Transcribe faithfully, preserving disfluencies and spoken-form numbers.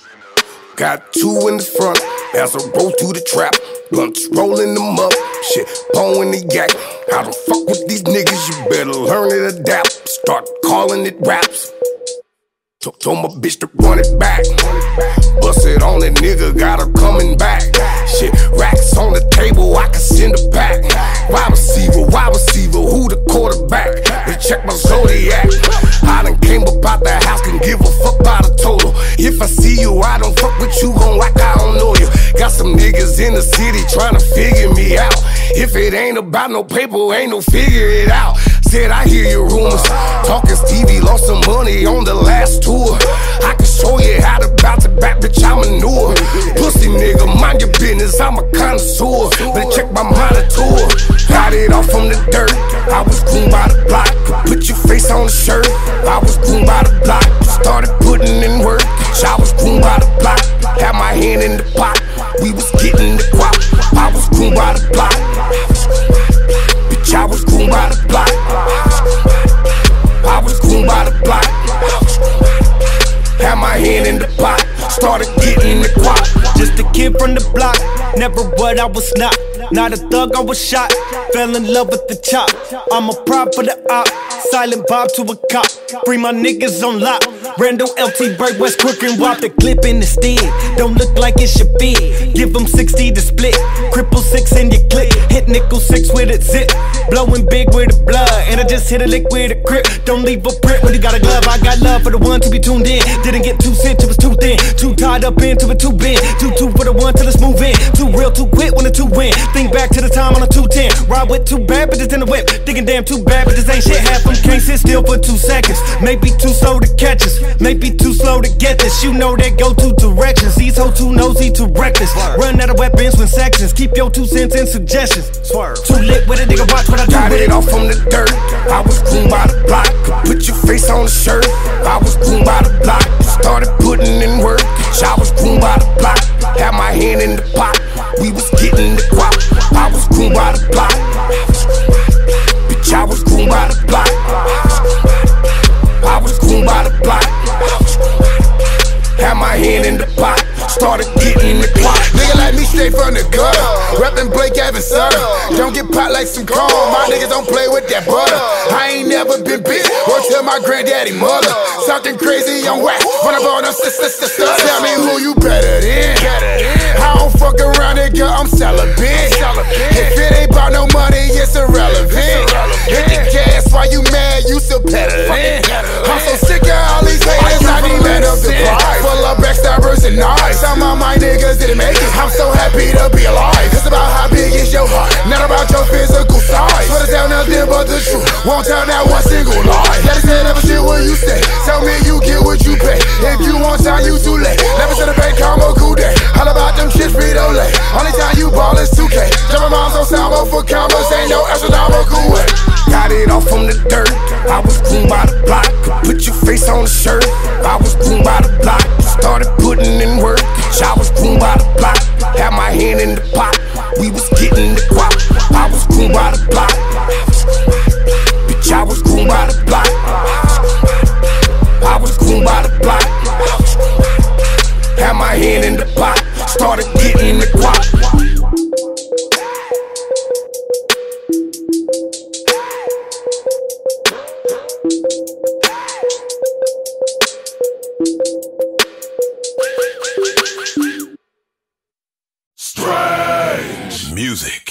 Got two in the front as I roll through the trap. Blunts rolling them up, shit, blowing the yak. How to fuck with these niggas, you better learn to adapt. Start calling it raps. Told my bitch to run it back. Bust it on that nigga, got her coming back. Shit, racks on the table, I can send her back. Wide receiver, wide receiver, who the quarterback? They check my zodiac. I done came up out the house, can give a fuck by the total. If I see you, I don't fuck with you, gon' like I don't know you. Got some niggas in the city tryna figure me out. If it ain't about no paper, ain't no figure it out. Said I hear your rumors, talking Stevie lost some money on the last tour. I can show you how to bounce it back, bitch, I manure. Pussy nigga, mind your business, I'm a connoisseur. Better check my monitor. Got it off from the dirt, I was groomed by the block. Could put your face on the shirt, I was groomed by the block. Started putting in work, bitch, I was groomed by the block. Had my hand in the pot, we was getting the guap. I was groomed by the block. Bitch, I was groomed by the block. I was groomed by the block. Had my hand in the pot, started getting the guap. Just a kid from the block, never what I was not. Not a thug, I was shot. Fell in love with the chop. I'm a prop for the op. Silent Bob to a cop. Free my niggas on lock. Randall, L T, Bright West, Crook and Wop. The clip in the steed. Don't look like it should be. Give them sixty to split. Cripple six in your clip. Hit nickel six with a zip. Blowing big with the blood. And I just hit a lick with a grip. Don't leave a print when you got a glove. I got love for the one to be tuned in. Didn't get too sit till it's too thin. Too tied up into it, too bent. Too two for the one till it's move in. Too real, too quick when the two win. Think back to the time on a two ten. Ride with two bad bitches in the whip. Thinking damn too bad bitches ain't shit. Half them can't sit still for two seconds. Maybe too slow to catch us. Maybe too slow to get this. You know they go two directions. These hoes too nosy, too reckless. Run out of weapons when sections. Keep your two cents and suggestions. Swerve. Too lit with a nigga, watch what I do. Got it off from the dirt, I was groomed by the block. Could put your face on the shirt, I was groomed by the block. Started putting in work, bitch, I was groomed by the block. Had my hand in the pot, we was getting the guap. I was groomed by the block. Bitch, I was groomed by the block. I was groomed by the block. Had my hand in the pot, started getting the guap. Nigga like me straight from the gutter, reppin' Blake Evans Sutter. Don't get pot like some corn, my niggas don't play with that butter. I ain't never been bit, or tell my granddaddy mother. Something crazy on wax, run up on them sister, sister. Tell me who you better than. I don't fuck around, nigga, I'm celibate. If it ain't about no money, it's irrelevant. Hit the gas while you mad, you still peddling. I'm so sick of all these haters, I need man up the prize. Full of backstabbers and knives. Some of my niggas didn't make it, I'm so happy to be alive. It's about how big is your heart, not about your physical size. Swear to tell nothing but the truth, won't tell not one single lie. Daddy said never shit where you stay, tell me you get what you pay. If you want time, you too late. Never said a bank, come a cool day. All about them shit, Frito-Lay. Only time you ball is two K. Jumpin' moms on Salvo for commas, ain't no astronomical way. Got it off from the dirt, I was groomed by the block. Could put your face on the shirt, I was groomed by the block. Started putting in work, bitch, I was groomed by the block. Had my hand in the pot, we was getting the guap. I was groomed by the block. Bitch, I was groomed by the block. I was groomed by the block. Had my hand in the pot, started getting the guap. Strange music.